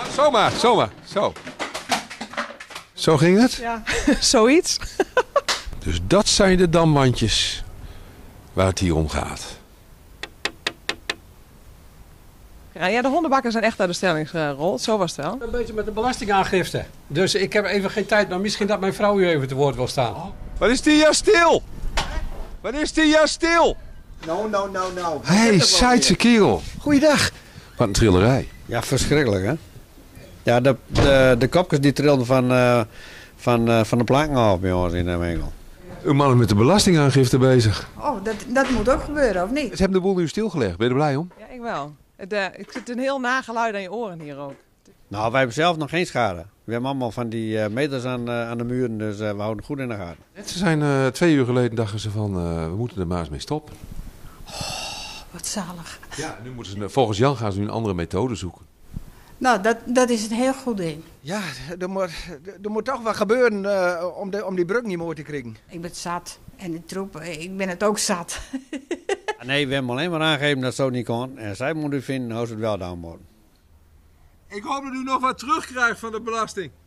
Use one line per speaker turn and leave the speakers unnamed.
Zomaar. Zo. Zo ging het?
Ja, zoiets.
Dus dat zijn de damwandjes waar het hier om gaat.
Ja, de hondenbakken zijn echt uit de stelling gerold. Zo was het wel.
Een beetje met de belastingaangifte. Dus ik heb even geen tijd, maar misschien dat mijn vrouw u even te woord wil staan.
Wat is 10 jaar stil? Wat is 10 jaar stil?
Nou.
Hé, Seidse kerel.
Goeiedag.
Wat een trillerij.
Ja, verschrikkelijk hè. Ja, de kopjes die trilden van de planken af bij ons in de winkel.
Uw man is met de belastingaangifte bezig.
Oh, dat moet ook gebeuren, of niet?
Ze hebben de boel nu stilgelegd. Ben je er blij om?
Ja, ik wel. Ik zit een heel nageluid aan je oren hier ook.
Nou, wij hebben zelf nog geen schade. We hebben allemaal van die meters aan de muren, dus we houden het goed in de gaten.
Ze zijn 2 uur geleden dachten ze van, we moeten er maar eens mee stoppen.
Wat zalig.
Ja, nu moeten ze, volgens Jan gaan ze nu een andere methode zoeken.
Nou, dat is een heel goed ding.
Ja, er moet toch wat gebeuren om die brug niet mooi te krijgen.
Ik ben het zat. En de troep, ik ben het ook zat.
Nee, we hebben alleen maar aangegeven dat het zo niet kon. En zij moeten vinden hoe ze het wel gedaan worden.
Ik hoop dat u nog wat terugkrijgt van de belasting.